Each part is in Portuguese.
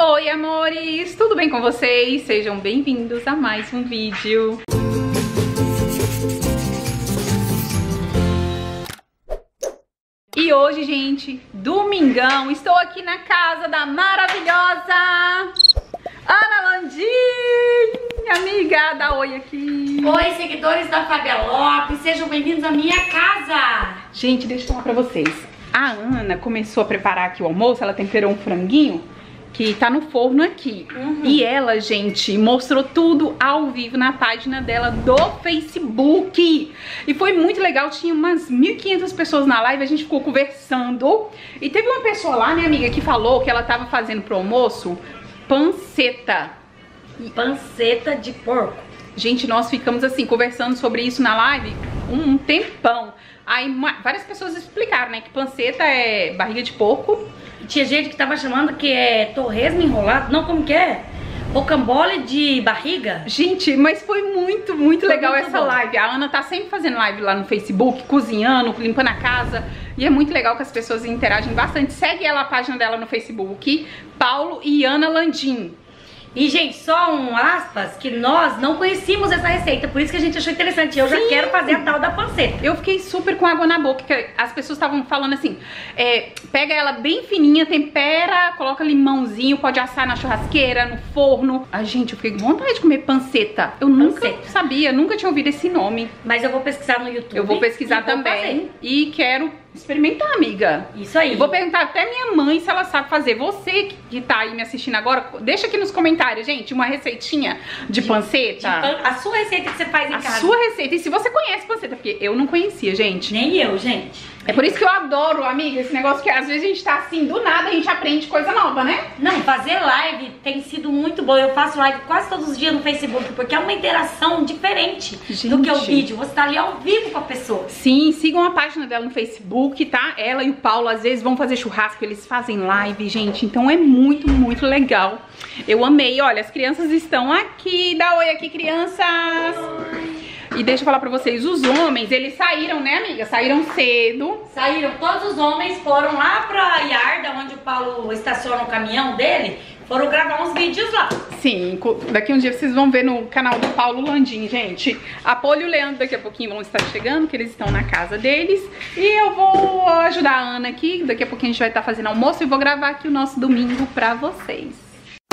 Oi, amores! Tudo bem com vocês? Sejam bem-vindos a mais um vídeo. E hoje, gente, domingão, estou aqui na casa da maravilhosa Ana Landim, amiga, dá oi aqui. Oi, seguidores da Fábia Lopes, sejam bem-vindos à minha casa. Gente, deixa eu falar pra vocês. A Ana começou a preparar aqui o almoço, ela temperou um franguinho que tá no forno aqui. E ela, gente, mostrou tudo ao vivo na página dela do Facebook. E foi muito legal, tinha umas 1.500 pessoas na live, a gente ficou conversando. E teve uma pessoa lá, minha amiga, que falou que ela tava fazendo pro almoço panceta. Panceta de porco. Gente, nós ficamos assim, conversando sobre isso na live um tempão. Aí várias pessoas explicaram, né, que panceta é barriga de porco. Tinha gente que tava chamando que é torresmo enrolado, não, como que é? Rocambole de barriga. Gente, mas foi muito legal muito essa live. A Ana tá sempre fazendo live lá no Facebook, cozinhando, limpando a casa. E é muito legal que as pessoas interagem bastante. Segue ela, a página dela no Facebook, Paulo e Ana Landim. E, gente, só um aspas, que nós não conhecíamos essa receita, por isso que a gente achou interessante. Eu já quero fazer a tal da panceta. Eu fiquei super com água na boca, que as pessoas estavam falando assim, pega ela bem fininha, tempera, coloca limãozinho, pode assar na churrasqueira, no forno. Ai, gente, eu fiquei com vontade de comer panceta. Eu nunca sabia, nunca tinha ouvido esse nome. Mas eu vou pesquisar no YouTube. Eu vou pesquisar também. E quero experimentar, amiga. Isso aí. E vou perguntar até minha mãe se ela sabe fazer. Você que tá aí me assistindo agora, deixa aqui nos comentários, gente, uma receitinha de panceta. A sua receita que você faz em casa. A sua receita. E se você conhece panceta, porque eu não conhecia, gente. Nem eu, gente. É por isso que eu adoro, amiga, esse negócio que às vezes a gente tá assim, do nada a gente aprende coisa nova, né? Não, fazer live tem sido muito bom. Eu faço live quase todos os dias no Facebook, porque é uma interação diferente do que o vídeo. Você tá ali ao vivo com a pessoa. Sim, sigam a página dela no Facebook, tá? Ela e o Paulo às vezes vão fazer churrasco, eles fazem live, gente. Então é muito legal. Eu amei. Olha, as crianças estão aqui. Dá oi aqui, crianças. E deixa eu falar pra vocês, os homens, eles saíram, né, amiga? Saíram cedo. Saíram, todos os homens foram lá pra Yarda, onde o Paulo estaciona o caminhão dele. Foram gravar uns vídeos lá. Sim, daqui um dia vocês vão ver no canal do Paulo Landim, gente. A Poli e o Leandro daqui a pouquinho vão estar chegando, que eles estão na casa deles. E eu vou ajudar a Ana aqui, daqui a pouquinho a gente vai estar fazendo almoço e vou gravar aqui o nosso domingo pra vocês.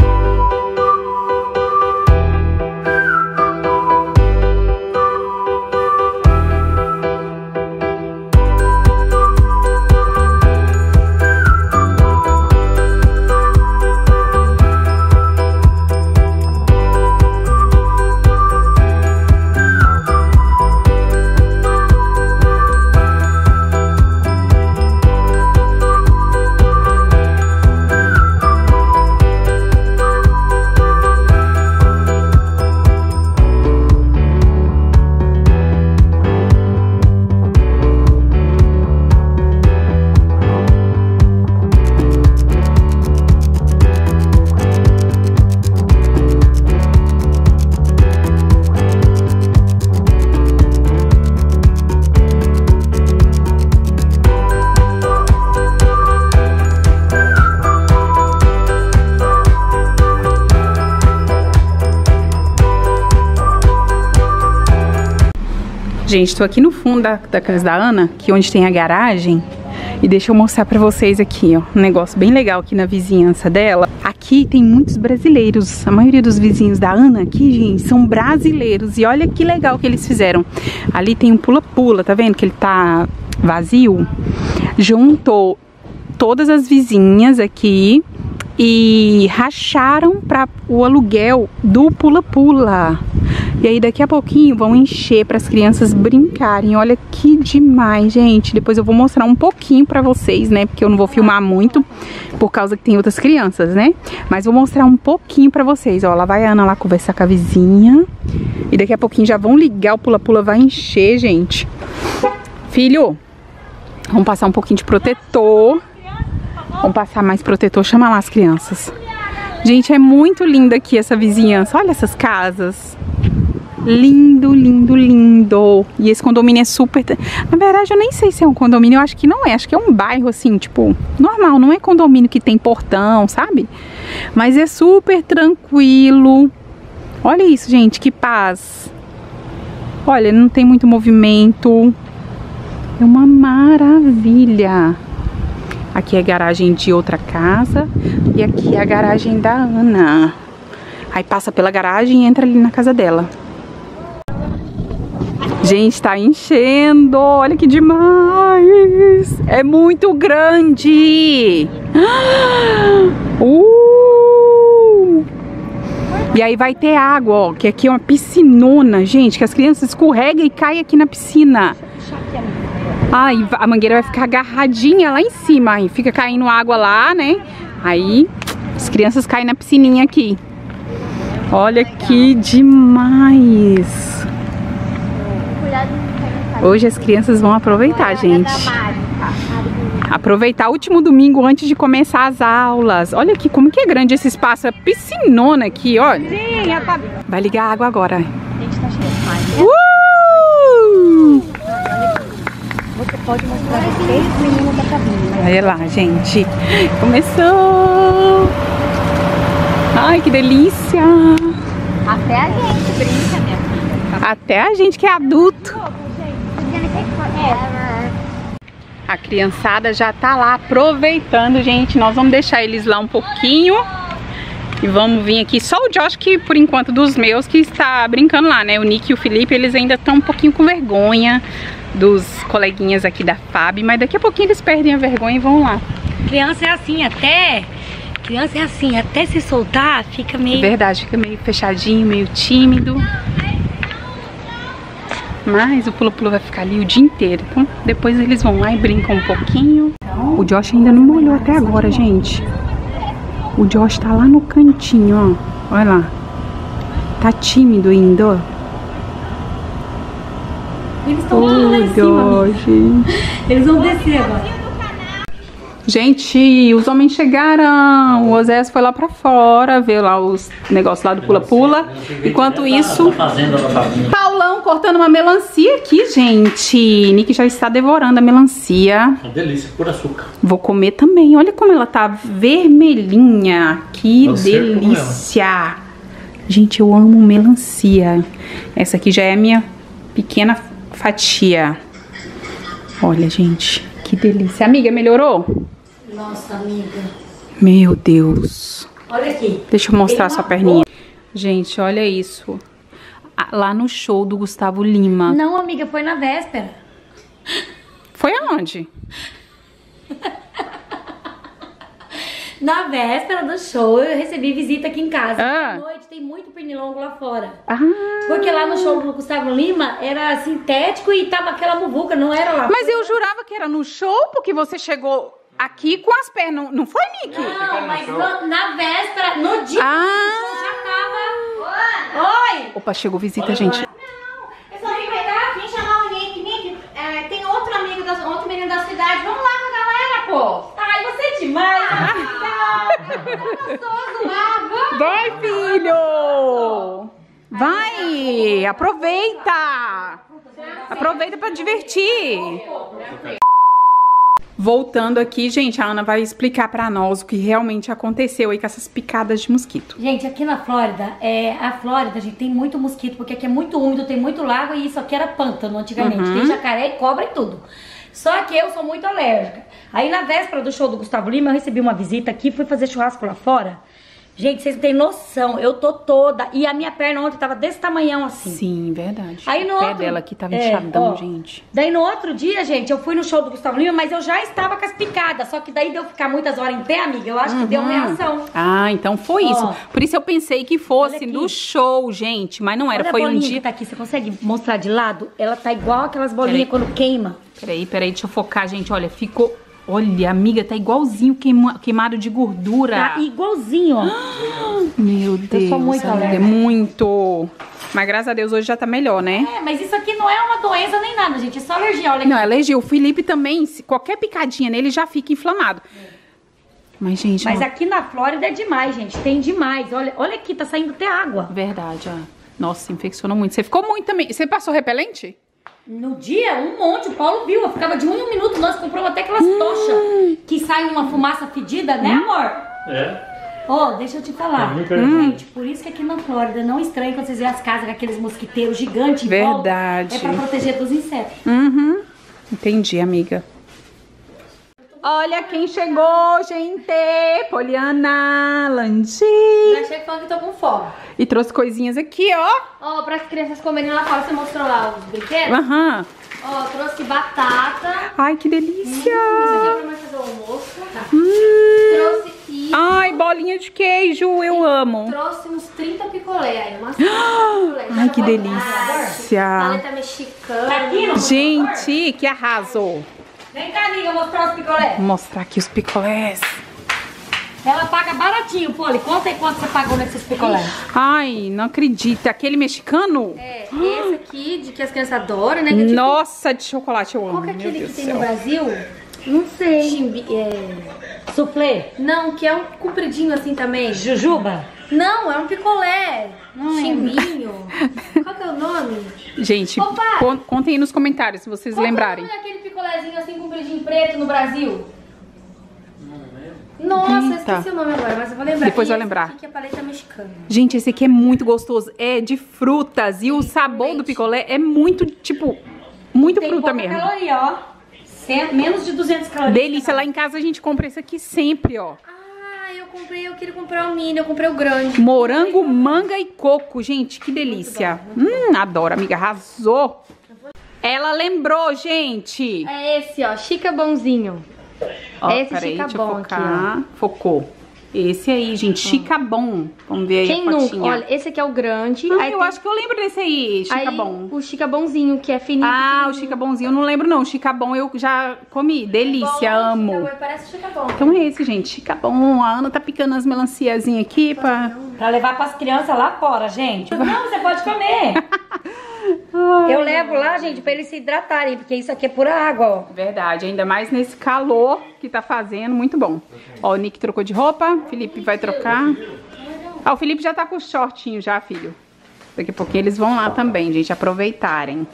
Gente, tô aqui no fundo da casa da Ana, que é onde tem a garagem. E deixa eu mostrar pra vocês aqui, ó, um negócio bem legal aqui na vizinhança dela. Aqui tem muitos brasileiros. A maioria dos vizinhos da Ana aqui, gente, são brasileiros. E olha que legal que eles fizeram. Ali tem um pula-pula, tá vendo que ele tá vazio? Juntou todas as vizinhas aqui e racharam para o aluguel do pula-pula. E aí daqui a pouquinho vão encher para as crianças brincarem. Olha que demais, gente. Depois eu vou mostrar um pouquinho para vocês, né? Porque eu não vou filmar muito, por causa que tem outras crianças, né? Mas vou mostrar um pouquinho para vocês. Ó, lá vai a Ana lá conversar com a vizinha. E daqui a pouquinho já vão ligar, o pula-pula vai encher, gente. Filho, vamos passar um pouquinho de protetor. Vamos passar mais protetor. Chama lá as crianças. Gente, é muito linda aqui essa vizinhança. Olha essas casas. Lindo, lindo, lindo. E esse condomínio é super... Na verdade, eu nem sei se é um condomínio. Eu acho que não é. Acho que é um bairro, assim, tipo, normal. Não é condomínio que tem portão, sabe? Mas é super tranquilo. Olha isso, gente, que paz. Olha, não tem muito movimento. É uma maravilha. Aqui é a garagem de outra casa. E aqui é a garagem da Ana. Aí passa pela garagem e entra ali na casa dela. Gente, tá enchendo. Olha que demais. É muito grande. E aí vai ter água, ó. Que aqui é uma piscinona, gente. Que as crianças escorregam e caem aqui na piscina. Ai, a mangueira vai ficar agarradinha lá em cima. Aí fica caindo água lá, né? Aí as crianças caem na piscininha aqui. Olha que demais. Hoje as crianças vão aproveitar, gente. Aproveitar o último domingo antes de começar as aulas. Olha aqui como que é grande esse espaço. É piscinona aqui, olha. Vai ligar a água agora. Você pode mostrar os 3 meninos da cabine. Olha lá, gente. Começou. Ai, que delícia. Até a gente brinca, minha filha. Até a gente que é adulto. A criançada já tá lá aproveitando, gente. Nós vamos deixar eles lá um pouquinho. E vamos vir aqui. Só o Josh que, por enquanto, dos meus, que está brincando lá, né? O Nick e o Felipe, eles ainda estão um pouquinho com vergonha dos coleguinhas aqui da FAB. Mas daqui a pouquinho eles perdem a vergonha e vão lá. Criança é assim, até se soltar, fica meio... É verdade, fica meio fechadinho, meio tímido. Mas o pula-pula vai ficar ali o dia inteiro. Então depois eles vão lá e brincam um pouquinho. O Josh ainda não molhou até agora, gente. O Josh tá lá no cantinho, ó. Olha lá. Tá tímido ainda, ó. Eles estão tudo lá em cima. Eles vão descer agora. Gente, os homens chegaram. O Osés foi lá pra fora ver lá os negócios lá do pula-pula. Enquanto isso, Paulão cortando uma melancia aqui, gente. Nick já está devorando a melancia. Uma delícia, por açúcar. Vou comer também. Olha como ela tá vermelhinha. Que delícia. Gente, eu amo melancia. Essa aqui já é a minha pequena fatia. Olha, gente, que delícia. Amiga, melhorou? Nossa, amiga. Meu Deus. Olha aqui. Deixa eu mostrar sua perninha. Gente, olha isso. Lá no show do Gustavo Lima. Não, amiga, foi na véspera. Foi aonde? Na véspera do show, eu recebi visita aqui em casa. Ah. À noite tem muito pernilongo lá fora. Ah. Porque lá no show do Gustavo Lima era sintético e tava aquela muvuca, não era lá. Mas eu jurava que era no show, porque você chegou aqui com as pernas. Não foi, Nick? Não, mas na véspera, no dia do show já tava... Oi! Opa, chegou visita, gente. Eu só vim pegar, vim chamar o Nick. Nick, tem outro amigo, outro menino da cidade. Vamos lá com a galera, pô. Ai, você é demais! Gostoso lá, vamos. Vai, filho! Vai! Aproveita! Aproveita pra divertir! Voltando aqui, gente, a Ana vai explicar pra nós o que realmente aconteceu aí com essas picadas de mosquito. Gente, aqui na Flórida, gente, tem muito mosquito, porque aqui é muito úmido, tem muito lago e isso aqui era pântano antigamente. Tem jacaré e cobra e tudo. Só que eu sou muito alérgica. Aí na véspera do show do Gustavo Lima, eu recebi uma visita aqui, fui fazer churrasco lá fora. Gente, vocês não têm noção, eu tô toda... E a minha perna ontem tava desse tamanhão assim. Sim, verdade. Aí no o pé outro... dela aqui tava inchadão, gente. Daí no outro dia, gente, eu fui no show do Gustavo Lima, mas eu já estava com as picadas. Só que daí de eu ficar muitas horas em pé, amiga, eu acho que deu uma reação. Ah, então foi isso. Por isso eu pensei que fosse no show, gente. Mas não era, foi um dia... que tá aqui, você consegue mostrar de lado? Ela tá igual aquelas bolinhas quando queima. Peraí, deixa eu focar, gente. Olha, ficou... Olha, amiga, tá igualzinho queimado de gordura. Tá igualzinho, ó. Meu Deus, eu sou muito amiga, muito. Mas graças a Deus hoje já tá melhor, né? Mas isso aqui não é uma doença nem nada, gente. É só alergia, olha aqui. Não, é alergia. O Felipe também, se qualquer picadinha nele, já fica inflamado. Mas, gente... Mas aqui na Flórida é demais, gente. Tem demais. Olha aqui, tá saindo até água. Verdade, ó. Nossa, infeccionou muito. Você ficou muito também. Você passou repelente? No dia, um monte, o Paulo viu, eu ficava de 1 em 1 minuto, nós compramos até aquelas tochas que sai uma fumaça fedida, né, amor? É. Ó, deixa eu te falar. Gente, por isso que aqui na Flórida não estranha quando vocês veem as casas com aqueles mosquiteiros gigantes. Verdade. É pra proteger dos insetos. Entendi, amiga. Olha quem chegou, gente! Poliana Landim. Já chego falando que tô com fome. E trouxe coisinhas aqui, ó. Ó, para as crianças comerem lá fora, você mostrou lá os brinquedos? Aham. Ó, trouxe batata. Ai, que delícia! Isso aqui é pra nós fazer o almoço. Trouxe isso. Ai, bolinha de queijo, eu amo. Trouxe uns 30 picolé aí, umas 30 picolé. Ai, que delícia! Paleta mexicana. Aqui, não? Gente, que arraso! Vem cá, amiga, mostrar os picolés. Vou mostrar aqui os picolés. Ela paga baratinho, Poli. Conta aí quanto você pagou nesses picolés. Ai, não acredito. Aquele mexicano? É, esse aqui, de que as crianças adoram, né? Que é tipo- Nossa, de chocolate eu amo. Qual que é Meu aquele Deus que do tem céu. no Brasil? Não sei. Soufflé? Não, que é um compridinho assim também. Jujuba? Não, é um picolé. Chimbinho. Qual que é o nome? Gente, Opa! contem aí nos comentários se vocês lembrarem. Qual é aquele picolézinho assim compridinho preto no Brasil? Nossa, eu Eita. esqueci o nome agora, mas eu vou lembrar. Depois E eu esse lembrar. aqui que é paleta mexicana. Gente, esse aqui é muito gostoso. É de frutas. E o sabor leite. do picolé é muito, tipo, muito Tem fruta pouca mesmo. caloria, ó. Menos de 200 calorias. Delícia. Lá em casa a gente compra esse aqui sempre, ó. Ah, eu queria comprar o mini, eu comprei o grande. Morango, manga e coco. Gente, que delícia. Adoro, amiga. Arrasou. Ela lembrou, gente. É esse, ó, Chica Bonzinho. Ó, esse peraí, Chica deixa eu Bom focar. Focou. Esse aí, gente. Chica Bom. Vamos ver aí Quem a nunca? fotinha. Olha, esse aqui é o grande. Ah, aí eu tem- acho que eu lembro desse aí, Chica aí Bom. o Chica Bonzinho, que é fininho. Ah, o pequenininho. Chica Bonzinho eu não lembro não. Chica Bom eu já comi. Delícia, Bom, amo. Chica Bom, parece Chica Bom. Então é esse, gente. Chica Bom. A Ana tá picando as melanciazinhas aqui pra... Pra levar pras crianças lá fora, gente. Não, você pode comer. Eu levo lá, gente, pra eles se hidratarem, porque isso aqui é pura água, ó. Verdade, ainda mais nesse calor que tá fazendo, muito bom. Ó, o Nick trocou de roupa, o Felipe vai trocar. Ah, o Felipe já tá com o shortinho já, filho. Daqui a pouquinho eles vão lá também, gente, aproveitarem.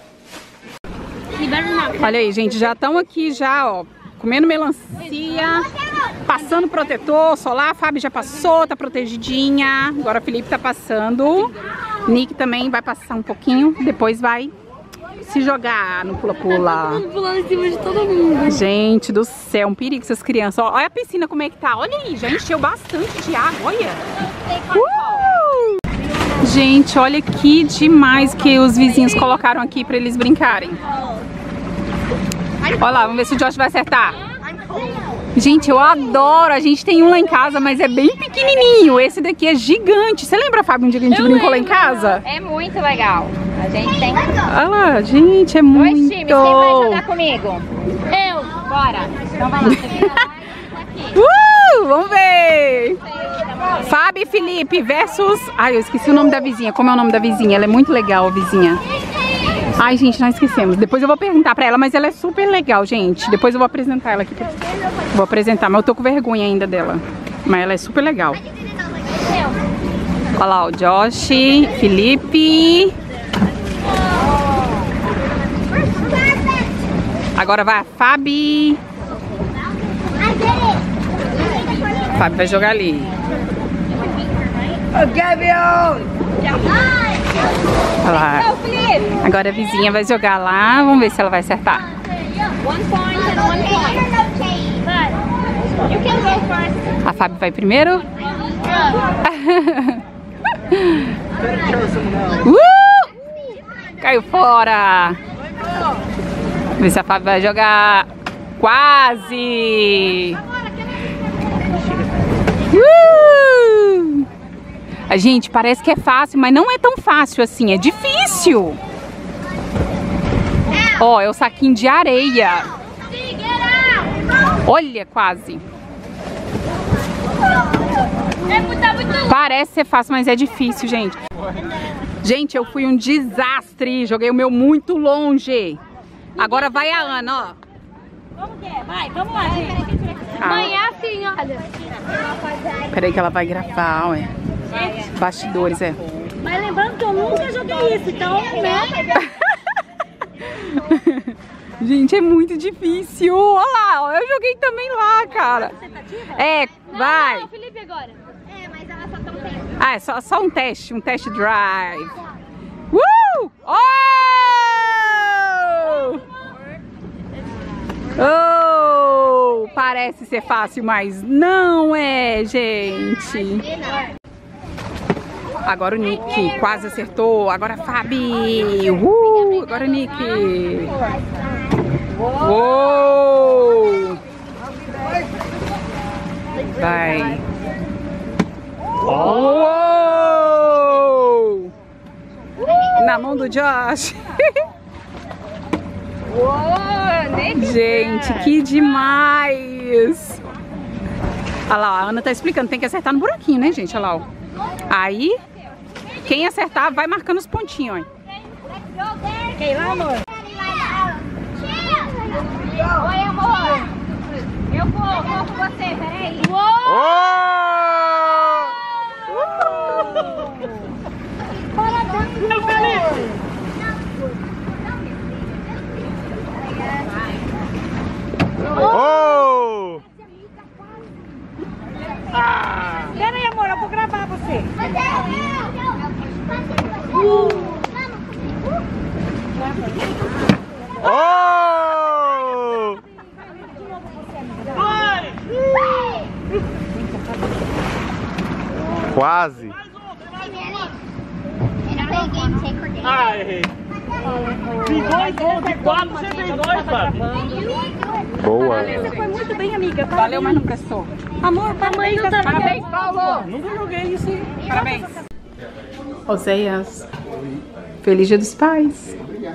Olha aí, gente, já estão aqui já, ó, comendo melancia, passando protetor solar. A Fábio já passou, tá protegidinha. Agora o Felipe tá passando. Nick também vai passar um pouquinho, depois vai se jogar no pula-pula. Pulando em cima de todo mundo. Gente do céu, um perigo essas crianças. Ó, olha a piscina como é que tá. Olha aí, já encheu bastante de água, olha. Gente, olha que demais que os vizinhos colocaram aqui pra eles brincarem. Olha lá, vamos ver se o Josh vai acertar. Gente, eu adoro. A gente tem um lá em casa, mas é bem pequenininho. Esse daqui é gigante. Você lembra, Fábio, um dia que a gente brincou lá em casa? É muito legal. A gente tem Olha lá, gente, é dois muito... times. Quem vai jogar comigo? Eu. Bora. Então vai lá. Você fica lá e aqui. Vamos ver! Fábio e Felipe versus... Ai, eu esqueci o nome da vizinha. Como é o nome da vizinha? Ela é muito legal, a vizinha. Ai, gente, nós esquecemos. Depois eu vou perguntar pra ela, mas ela é super legal, gente. Depois eu vou apresentar ela aqui. Vou apresentar, mas eu tô com vergonha ainda dela. Mas ela é super legal. Olha lá, o Josh, Felipe. Agora vai a Fabi. A Fabi vai jogar ali. Olha lá. Agora a vizinha vai jogar lá. Vamos ver se ela vai acertar. One point and one point. But you can go first. A Fabi vai primeiro. Caiu fora. Vamos ver se a Fabi vai jogar. Quase. A gente, parece que é fácil, mas não é tão fácil assim. É difícil. Ó, é o saquinho de areia. Olha, quase. Parece ser fácil, mas é difícil, gente. Gente, eu fui um desastre. Joguei o meu muito longe. Agora vai a Ana, ó. Como que é? Vai, vamos lá, gente. Mãe, é assim, olha. Peraí que ela vai gravar, ué. Bastidores, é. Mas lembrando que eu nunca joguei isso, então, né? Gente, é muito difícil. Olha lá, ó, eu joguei também lá, cara. É, vai. Não, Felipe agora. Ah, é só um test drive. Oh! Oh! Parece ser fácil, mas não é, gente. Agora o Nick quase acertou. Agora a Fabi. Agora o Nick. Uou! Vai. Uou! Na mão do Josh. Gente, que demais! Olha lá, a Ana tá explicando. Tem que acertar no buraquinho, né, gente? Olha lá, ó. Aí, quem acertar vai marcando os pontinhos, ó. Quem lá, amor? Oi, amor. Eu vou com você, peraí. Meu Felipe! Oh! Pera aí, amor, eu vou gravar você. Oh! Quase. Ai. De 2 ou de 4, você tem 2, Fábio. Boa. Você foi muito bem, amiga. Valeu, mas não prestou. Amor, mamãe não tá. Parabéns, Paulo. Nunca joguei isso. Parabéns. Oséias, feliz Dia dos Pais.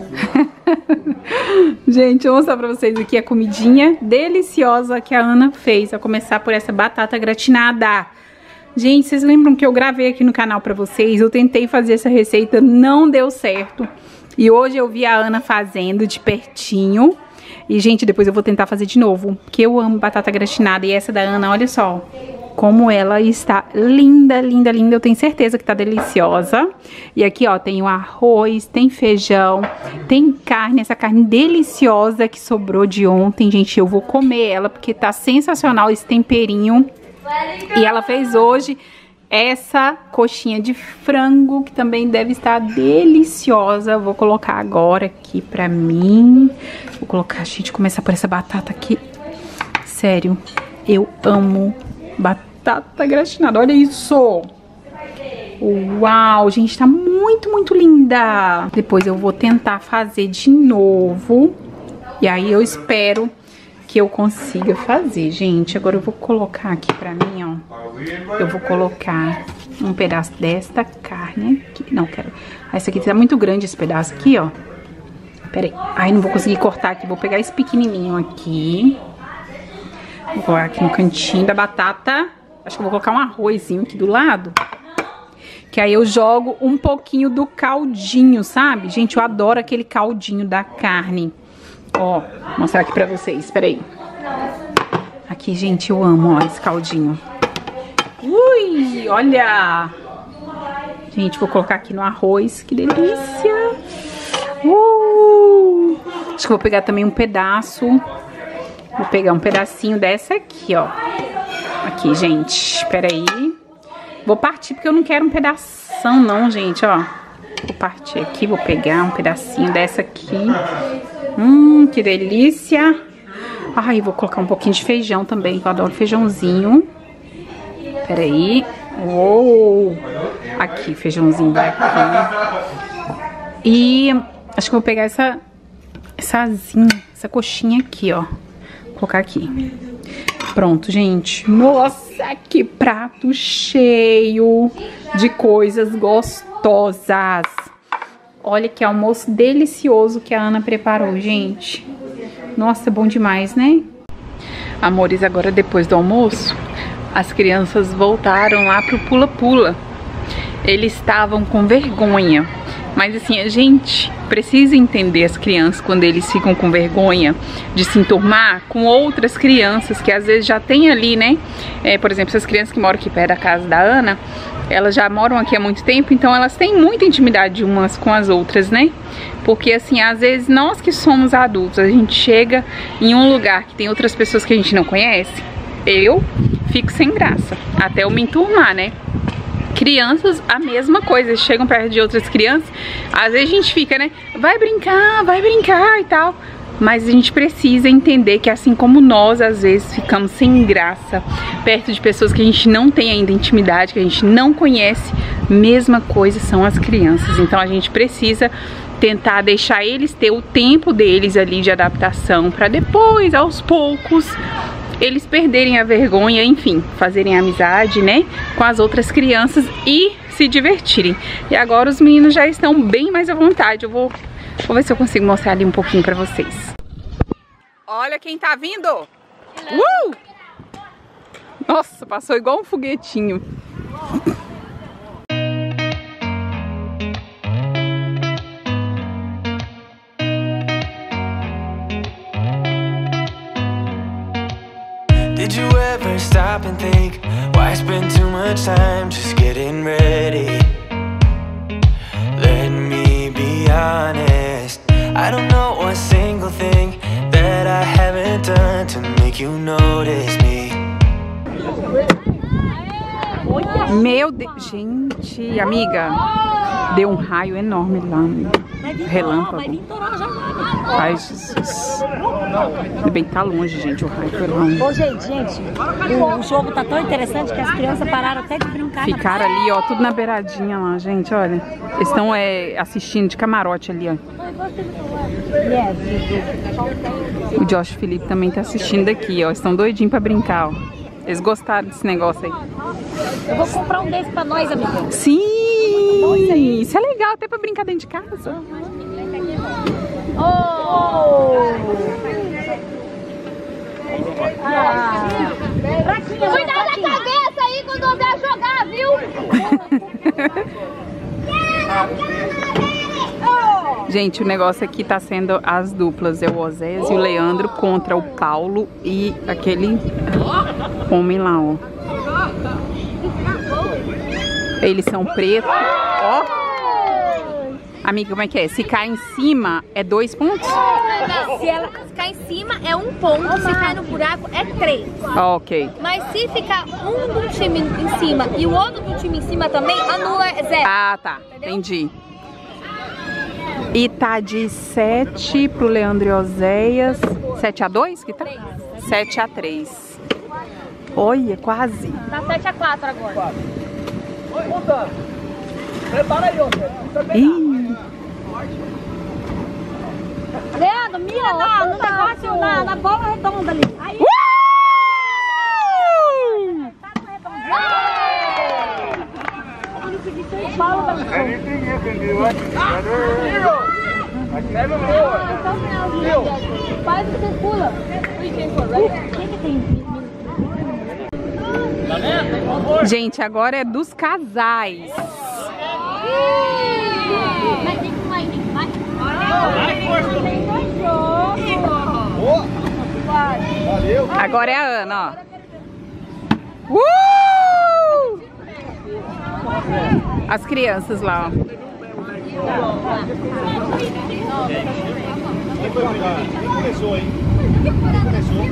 Gente, eu vou mostrar pra vocês aqui a comidinha deliciosa que a Ana fez. A começar por essa batata gratinada. Gente, vocês lembram que eu gravei aqui no canal pra vocês? Eu tentei fazer essa receita, não deu certo. E hoje eu vi a Ana fazendo de pertinho. E, gente, depois eu vou tentar fazer de novo, porque eu amo batata gratinada. E essa da Ana, olha só como ela está linda, linda, linda. Eu tenho certeza que tá deliciosa. E aqui, ó, tem o arroz, tem feijão, tem carne. Essa carne deliciosa que sobrou de ontem, gente. Eu vou comer ela, porque tá sensacional esse temperinho. E ela fez hoje essa coxinha de frango, que também deve estar deliciosa. Vou colocar agora aqui pra mim. Vou colocar, gente, começar por essa batata aqui. Sério, eu amo batata gratinada. Olha isso! Uau, gente, tá muito, muito linda. Depois eu vou tentar fazer de novo. E aí eu espero que eu consiga fazer, gente. Agora eu vou colocar aqui pra mim, ó. Eu vou colocar um pedaço desta carne aqui. Não, quero. Essa aqui tá muito grande, esse pedaço aqui, ó. Pera aí. Ai, não vou conseguir cortar aqui. Vou pegar esse pequenininho aqui. Vou colocar aqui no cantinho da batata. Acho que eu vou colocar um arrozinho aqui do lado. Que aí eu jogo um pouquinho do caldinho, sabe? Gente, eu adoro aquele caldinho da carne. Ó, vou mostrar aqui pra vocês, peraí. Aqui, gente, eu amo, ó, esse caldinho. Ui, olha! Gente, vou colocar aqui no arroz, que delícia! Acho que vou pegar também um pedaço. Vou pegar um pedacinho dessa aqui, ó. Aqui, gente, peraí. Vou partir, porque eu não quero um pedação, não, gente, ó. Vou partir aqui, vou pegar um pedacinho dessa aqui. Que delícia. Ai, vou colocar um pouquinho de feijão também, que eu adoro feijãozinho. Peraí. Uou. Aqui, feijãozinho vai aqui. E acho que eu vou pegar essa coxinha aqui, ó. Vou colocar aqui. Pronto, gente. Nossa, que prato cheio de coisas gostosas. Olha que almoço delicioso que a Ana preparou, gente. Nossa, bom demais, né? Amores, agora depois do almoço, as crianças voltaram lá pro pula-pula. Eles estavam com vergonha. Mas assim, a gente precisa entender as crianças quando eles ficam com vergonha de se enturmar com outras crianças que às vezes já tem ali, né? Por exemplo, essas crianças que moram aqui perto da casa da Ana, elas já moram aqui há muito tempo, então elas têm muita intimidade umas com as outras, né? Porque assim, às vezes nós que somos adultos, a gente chega em um lugar que tem outras pessoas que a gente não conhece, eu fico sem graça, até eu me enturmar, né? Crianças, a mesma coisa, eles chegam perto de outras crianças, às vezes a gente fica, né, vai brincar e tal, mas a gente precisa entender que assim como nós às vezes ficamos sem graça perto de pessoas que a gente não tem ainda intimidade, que a gente não conhece, mesma coisa são as crianças. Então a gente precisa tentar deixar eles ter o tempo deles ali de adaptação, para depois, aos poucos, eles perderem a vergonha, enfim, fazerem amizade, né, com as outras crianças e se divertirem. E agora os meninos já estão bem mais à vontade. Eu vou ver se eu consigo mostrar ali um pouquinho pra vocês. Olha quem tá vindo! Nossa, passou igual um foguetinho. Did you ever stop and think, why spend too much time just getting ready? Let me be honest, I don't know one single thing that I haven't done to make you notice me. Meu Deus, gente, amiga, deu um raio enorme lá, relâmpago. Ai, Jesus. Tudo bem que tá longe, gente, o raio foi longe. Ô, gente, o jogo tá tão interessante que as crianças pararam até de brincar. Ficaram ali, ó, tudo na beiradinha lá, gente, olha. Eles estão assistindo de camarote ali, ó. O Josh e o Felipe também tá assistindo aqui, ó. Estão doidinhos pra brincar, ó. Eles gostaram desse negócio aí. Eu vou comprar um desse pra nós, amiga. Sim! Isso é legal, até pra brincar dentro de casa. Cuidado da cabeça aí quando houver jogar, viu? Gente, o negócio aqui tá sendo as duplas. É o Oséias e o Leandro contra o Paulo e aquele homem lá, ó. Eles são pretos, ó. Amiga, como é que é? Se cair em cima, é 2 pontos? Se ela ficar em cima, é 1 ponto. Se cair no buraco, é 3. Ok. Mas se ficar um do time em cima e o outro do time em cima também, anula 0. Ah, tá. Entendi. E tá de 7 pro Leandro e Oséias. 7-2 que tá? 7-3. Olha, quase. Tá 7-4 agora. Prepara aí, Ih. Leandro, mira no negócio, na bola redonda ali. Aí. Paulo tá no Faz o que você pula. Gente, agora é dos casais. Agora é a Ana, ó. As crianças lá, ó. Quem começou aí? Quem começou?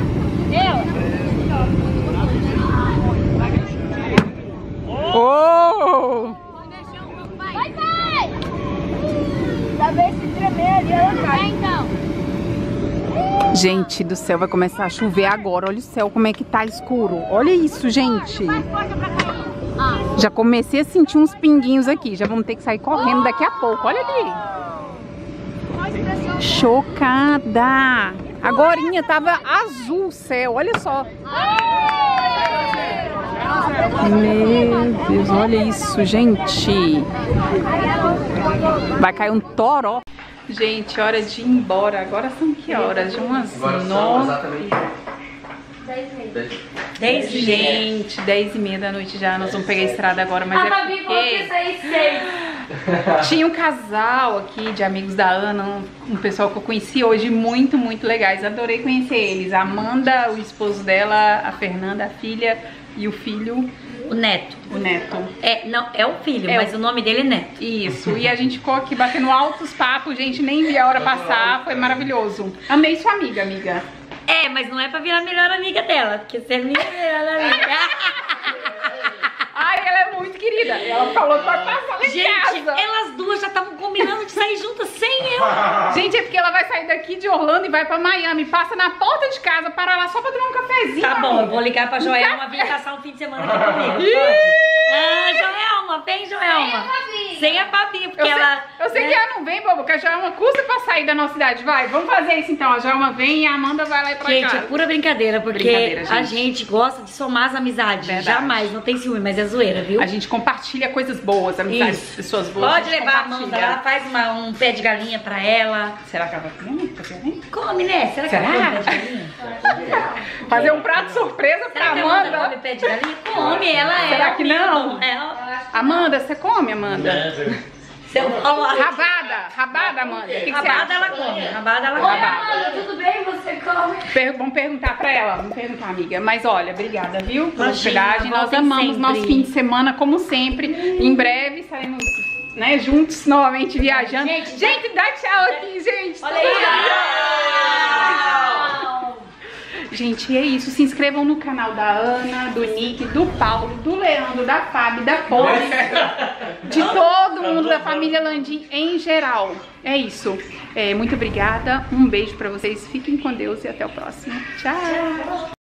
Oh! Vai, vai! Da vez se tremer ali, ela cai. Então. Gente do céu, vai começar a chover agora. Olha o céu como é que tá escuro. Olha isso, gente. Já comecei a sentir uns pinguinhos aqui. Já vamos ter que sair correndo daqui a pouco. Olha ali. Chocada. Agorinha tava azul o céu. Olha só. Meu Deus, olha isso, gente. Vai cair um toró. Gente, hora de ir embora. Agora são que horas? De umas 9. 10 gente, 10h30 da noite já. Nós vamos pegar a estrada agora, mas é porque tinha um casal aqui de amigos da Ana, um pessoal que eu conheci hoje, muito, muito legais. Adorei conhecer eles. A Amanda, o esposo dela, a Fernanda, a filha e o filho. O neto. O neto. É, não, é o filho, mas o nome dele é Neto. Isso, e a gente ficou aqui batendo altos papos, gente, nem vi a hora passar, foi maravilhoso. Amei sua amiga, amiga. É, mas não é pra virar a melhor amiga dela, porque você é minha melhor amiga. Ai, ela é muito querida. Ela falou que vai passar lá em Gente, casa. elas duas já estavam combinando de sair juntas sem eu. Gente, é porque ela vai sair daqui de Orlando e vai pra Miami. Passa na porta de casa, para lá só pra tomar um cafezinho. Tá bom, eu vou ligar pra Joelma vir passar um fim de semana aqui comigo. Pode? Joelma, vem, Joelma. Sem a Fabi, porque eu sei que ela não vem, bobo, porque a Joelma custa pra sair da nossa cidade. Vai, vamos fazer isso então. A Joelma vem e a Amanda vai lá e pra casa. Gente, é pura brincadeira, porque a gente gosta de somar as amizades. Verdade. Jamais, não tem ciúme, mas é zoeira, viu? A gente compartilha coisas boas, amizades, pessoas boas. Pode levar a Amanda lá, faz um pé de galinha pra ela. Será que ela vai comer? Come, né? Será que ela come pé de galinha? Fazer um prato surpresa pra Amanda. Ela come pé de galinha? Come, ela é. Será que não? Amanda, você come, Amanda? Rabada, Amanda. Rabada ela come. Rabada ela come. Amanda, tudo bem? Você come? Vamos perguntar pra ela. Vamos perguntar, amiga. Mas olha, obrigada, viu? Pela hospedagem. Nós amamos sempre. Nosso fim de semana, como sempre. Em breve estaremos, né, juntos novamente viajando. Gente, dá tchau aqui, gente. Olha aí. Gente, é isso. Se inscrevam no canal da Ana, do Nick, do Paulo, do Leandro, da Fábio, da Poli, de todo mundo, da família Landim em geral. É isso. Muito obrigada. Um beijo pra vocês. Fiquem com Deus e até o próximo. Tchau.